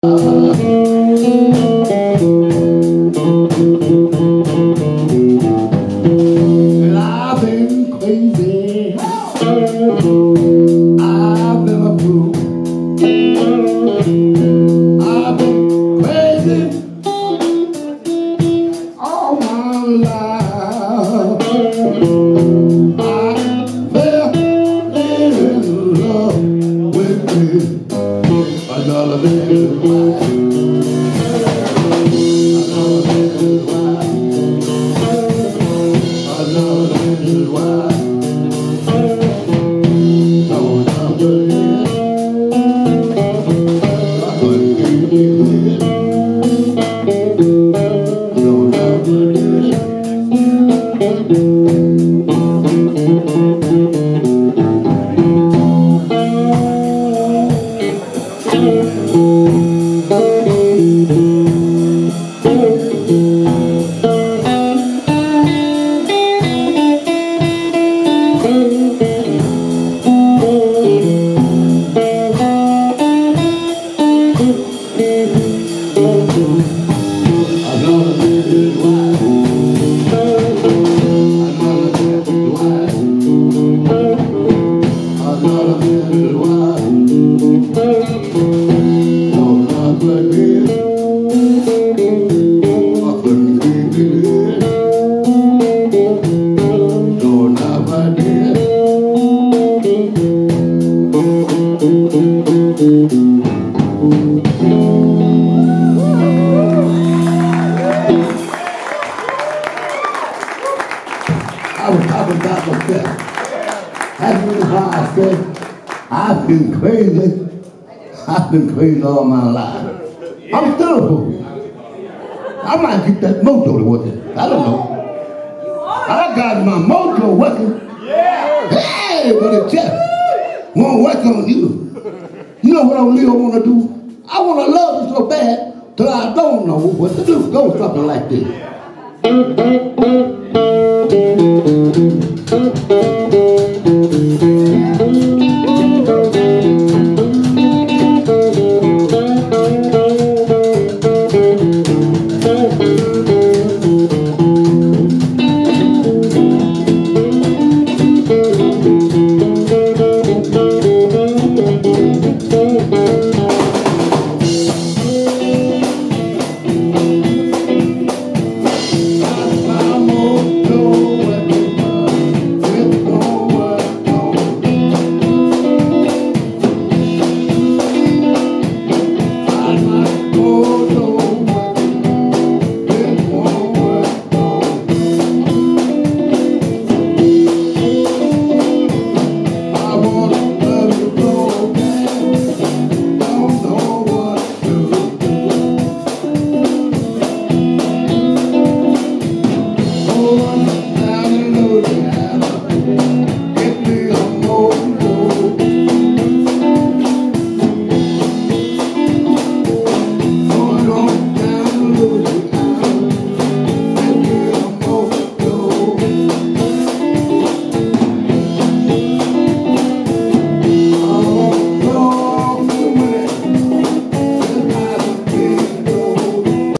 I've been crazy. I've been a fool. I've been crazy all my life. I fell in love with you. Another man's wife. Another man's wife. Another man's wife. No, I'm good. I couldn't keep it. No, I'm good. I was talking about myself. That's really why I said I've been crazy. I've been crazy all my life. I'm still a fool. I might get that mojo working. I don't know. I got my mojo working. Hey, but it just won't work on you. You know what I really want to do? I want to love you so bad till I don't know what to do. Go something like this.